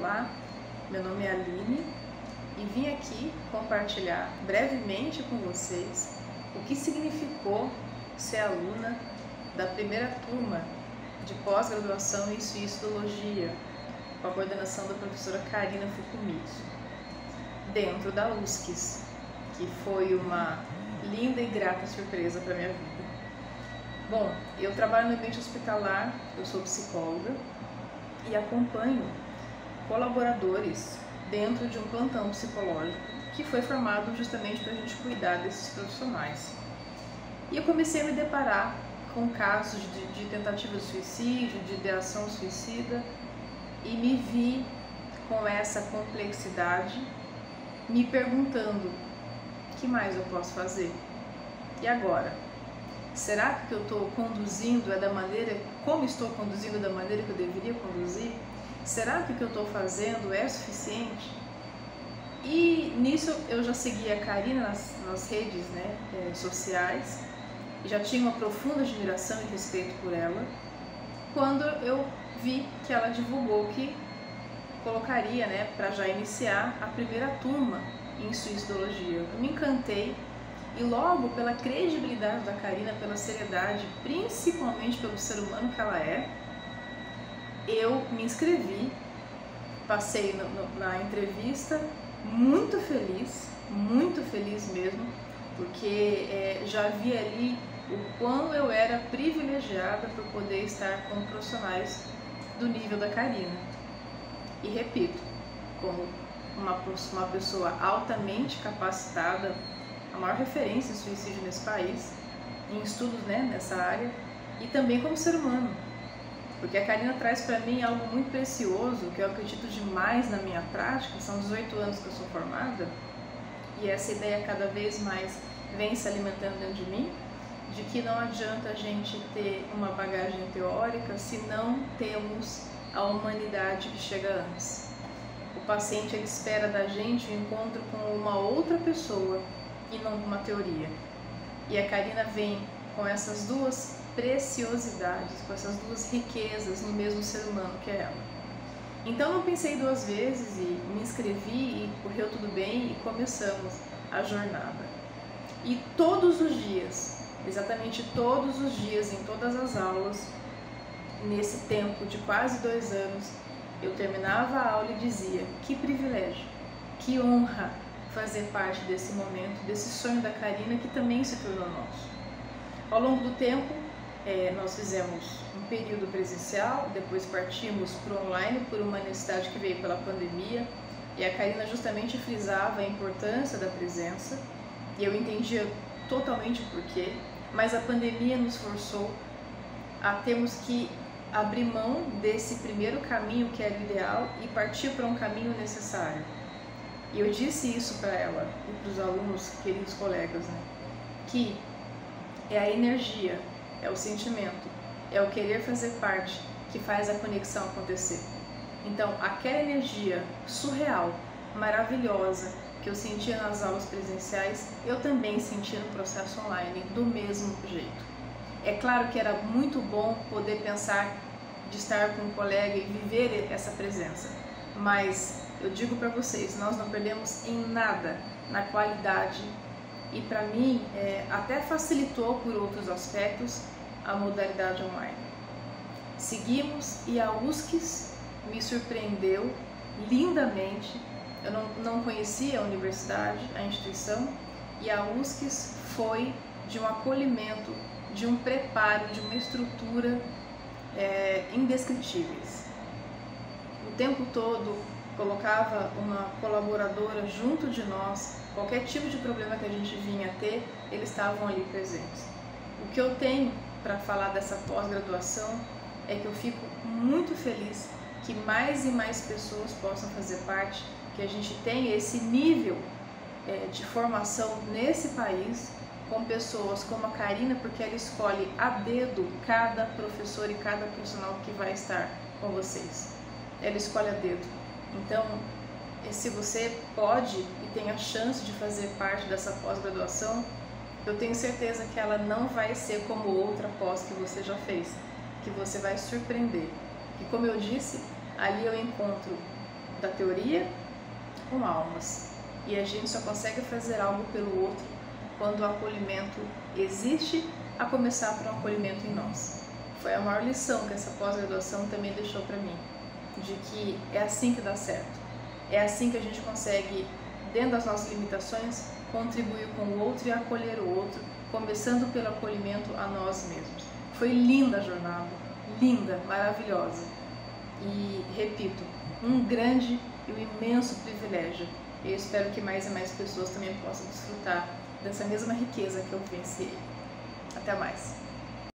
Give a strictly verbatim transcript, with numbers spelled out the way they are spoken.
Olá, meu nome é Aline e vim aqui compartilhar brevemente com vocês o que significou ser aluna da primeira turma de pós-graduação em Suicidologia, com a coordenação da professora Karina Fukumitsu, dentro da U S C S, que foi uma linda e grata surpresa para minha vida. Bom, eu trabalho no ambiente hospitalar, eu sou psicóloga e acompanho colaboradores dentro de um plantão psicológico que foi formado justamente para a gente cuidar desses profissionais. E eu comecei a me deparar com casos de, de tentativa de suicídio, de ideação suicida, e me vi com essa complexidade, me perguntando: o que mais eu posso fazer? E agora? Será que eu estou conduzindo é da maneira, como estou conduzindo da maneira que eu deveria conduzir? Será que o que eu estou fazendo é suficiente? E nisso eu já seguia a Karina nas, nas redes né, é, sociais, e já tinha uma profunda admiração e respeito por ela, quando eu vi que ela divulgou que colocaria, né, para já iniciar, a primeira turma em Suicidologia. Eu me encantei. E logo, pela credibilidade da Karina, pela seriedade, principalmente pelo ser humano que ela é, eu me inscrevi, passei no, no, na entrevista muito feliz, muito feliz mesmo, porque é, já vi ali o quão eu era privilegiada por poder estar com profissionais do nível da Karina. E repito, como uma, uma pessoa altamente capacitada, a maior referência em suicídio nesse país, em estudos né, nessa área, e também como ser humano. Porque a Karina traz para mim algo muito precioso, que eu acredito demais na minha prática, são dezoito anos que eu sou formada, e essa ideia cada vez mais vem se alimentando dentro de mim, de que não adianta a gente ter uma bagagem teórica se não temos a humanidade que chega antes. O paciente ele espera da gente o encontro com uma outra pessoa, e não uma teoria. E a Karina vem com essas duas preciosidades, com essas duas riquezas no mesmo ser humano que é ela. Então não pensei duas vezes e me inscrevi e correu tudo bem e começamos a jornada. E todos os dias, exatamente todos os dias, em todas as aulas, nesse tempo de quase dois anos, eu terminava a aula e dizia: que privilégio, que honra fazer parte desse momento, desse sonho da Karina que também se tornou nosso. Ao longo do tempo, é, nós fizemos um período presencial, depois partimos para o online por uma necessidade que veio pela pandemia, e a Karina justamente frisava a importância da presença, e eu entendia totalmente o porquê, mas a pandemia nos forçou a termos que abrir mão desse primeiro caminho que era o ideal e partir para um caminho necessário. E eu disse isso para ela e para os alunos, queridos colegas, né? Que é a energia, é o sentimento, é o querer fazer parte que faz a conexão acontecer. Então, aquela energia surreal, maravilhosa, que eu sentia nas aulas presenciais, eu também sentia no processo online, do mesmo jeito. É claro que era muito bom poder pensar de estar com um colega e viver essa presença, mas eu digo para vocês, nós não perdemos em nada na qualidade, e para mim é, até facilitou por outros aspectos a modalidade online. Seguimos e a U S C S me surpreendeu lindamente. Eu não, não conhecia a universidade, a instituição, e a U S C S foi de um acolhimento, de um preparo, de uma estrutura é, indescritíveis. O tempo todo colocava uma colaboradora junto de nós, qualquer tipo de problema que a gente vinha ter, eles estavam ali presentes. O que eu tenho para falar dessa pós-graduação é que eu fico muito feliz que mais e mais pessoas possam fazer parte, que a gente tenha esse nível é, de formação nesse país, com pessoas como a Karina, porque ela escolhe a dedo cada professor e cada profissional que vai estar com vocês. Ela escolhe a dedo. Então, se você pode e tem a chance de fazer parte dessa pós-graduação, eu tenho certeza que ela não vai ser como outra pós que você já fez, que você vai surpreender. E como eu disse, ali eu encontro da teoria com almas. E a gente só consegue fazer algo pelo outro quando o acolhimento existe, a começar por um acolhimento em nós. Foi a maior lição que essa pós-graduação também deixou para mim, de que é assim que dá certo. É assim que a gente consegue, dentro das nossas limitações, contribuir com o outro e acolher o outro, começando pelo acolhimento a nós mesmos. Foi linda a jornada, linda, maravilhosa. E, repito, um grande e um imenso privilégio. Eu espero que mais e mais pessoas também possam desfrutar dessa mesma riqueza que eu vivenciei. Até mais!